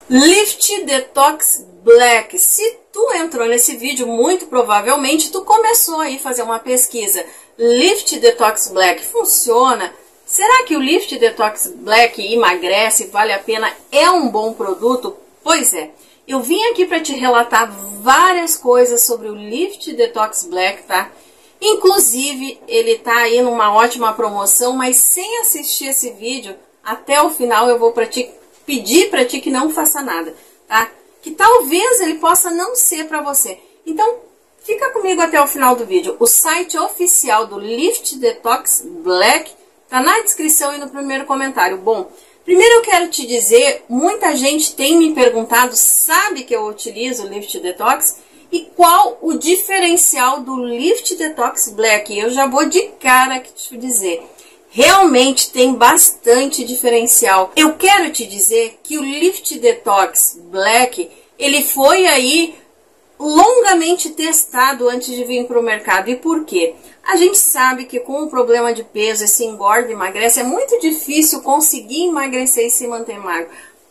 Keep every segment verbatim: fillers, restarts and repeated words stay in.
Lift Detox Black. Se tu entrou nesse vídeo, muito provavelmente tu começou aí a fazer uma pesquisa. Lift Detox Black funciona? Será que o Lift Detox Black emagrece, vale a pena, é um bom produto? Pois é, eu vim aqui para te relatar várias coisas sobre o Lift Detox Black, tá? Inclusive, ele tá aí numa ótima promoção, mas sem assistir esse vídeo até o final, eu vou para ti pedir para ti que não faça nada, tá? Que talvez ele possa não ser para você. Então, fica comigo até o final do vídeo. O site oficial do Lift Detox Black tá na descrição e no primeiro comentário. Bom, primeiro eu quero te dizer, muita gente tem me perguntado, sabe que eu utilizo o Lift Detox? E qual o diferencial do Lift Detox Black? Eu já vou de cara que te dizer. Realmente tem bastante diferencial. Eu quero te dizer que o Lift Detox Black, ele foi aí longamente testado antes de vir para o mercado. E por quê? A gente sabe que com o problema de peso, esse engorda e emagrece, é muito difícil conseguir emagrecer e se manter magro.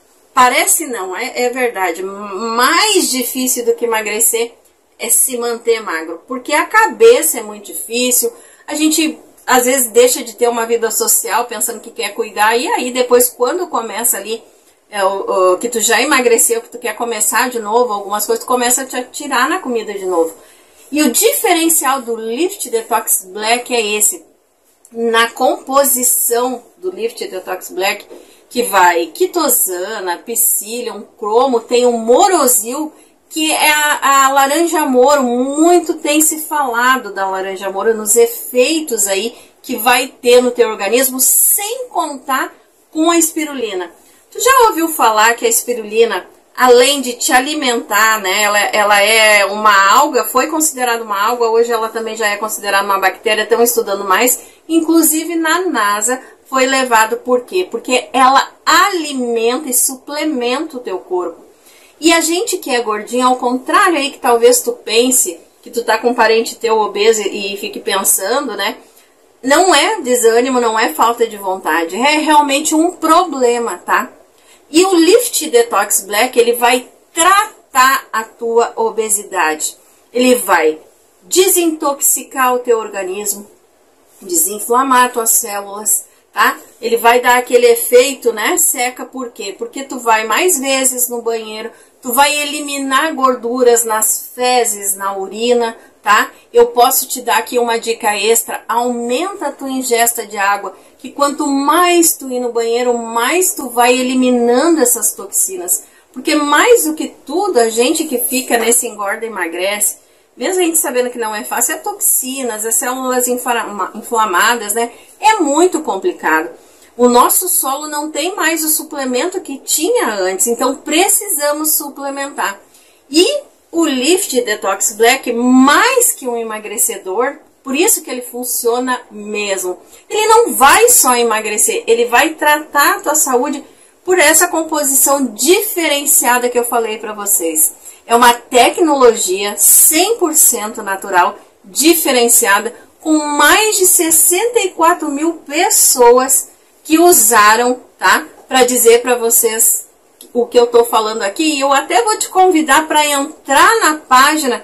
Parece não, é, é verdade. Mais difícil do que emagrecer é se manter magro. Porque a cabeça é muito difícil, a gente às vezes deixa de ter uma vida social pensando que quer cuidar, e aí depois quando começa ali, é, o, o, que tu já emagreceu, que tu quer começar de novo, algumas coisas, tu começa a te atirar na comida de novo. E o diferencial do Lift Detox Black é esse, na composição do Lift Detox Black, que vai quitosana, psyllium, cromo, tem o morosil, que é a, a laranja moro. Muito tem se falado da laranja moro, nos efeitos aí que vai ter no teu organismo, sem contar com a espirulina. Tu já ouviu falar que a espirulina, além de te alimentar, né, ela, ela é uma alga, foi considerada uma alga, hoje ela também já é considerada uma bactéria, estão estudando mais, inclusive na NASA foi levado, por quê? Porque ela alimenta e suplementa o teu corpo. E a gente que é gordinho, ao contrário aí que talvez tu pense, que tu tá com um parente teu obeso e fique pensando, né? Não é desânimo, não é falta de vontade, é realmente um problema, tá? E o Lift Detox Black, ele vai tratar a tua obesidade. Ele vai desintoxicar o teu organismo, desinflamar tuas células, tá? Ele vai dar aquele efeito, né? Seca, por quê? Porque tu vai mais vezes no banheiro, tu vai eliminar gorduras nas fezes, na urina, tá? Eu posso te dar aqui uma dica extra, aumenta a tua ingesta de água, que quanto mais tu ir no banheiro, mais tu vai eliminando essas toxinas. Porque mais do que tudo, a gente que fica nesse engorda e emagrece, mesmo a gente sabendo que não é fácil, é toxinas, é células inflamadas, né? É muito complicado. O nosso solo não tem mais o suplemento que tinha antes, então precisamos suplementar. E o Lift Detox Black, mais que um emagrecedor, por isso que ele funciona mesmo. Ele não vai só emagrecer, ele vai tratar a tua saúde por essa composição diferenciada que eu falei para vocês. É uma tecnologia cem por cento natural, diferenciada, com mais de sessenta e quatro mil pessoas que usaram, tá? Para dizer para vocês o que eu tô falando aqui. E eu até vou te convidar para entrar na página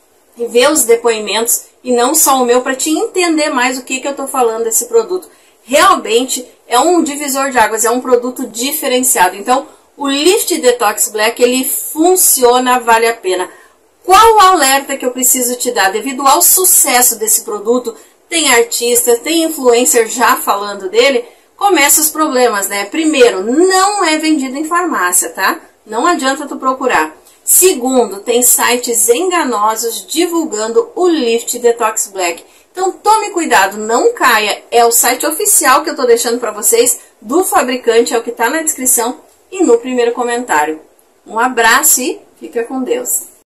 e ver os depoimentos, e não só o meu, para te entender mais o que, que eu tô falando desse produto. Realmente é um divisor de águas, é um produto diferenciado. Então, o Lift Detox Black, ele funciona, vale a pena. Qual o alerta que eu preciso te dar? Devido ao sucesso desse produto, tem artistas, tem influencer já falando dele, começa os problemas, né? Primeiro, não é vendido em farmácia, tá? Não adianta tu procurar. Segundo, tem sites enganosos divulgando o Lift Detox Black. Então tome cuidado, não caia. É o site oficial que eu tô deixando para vocês, do fabricante, é o que tá na descrição e no primeiro comentário. Um abraço e fica com Deus.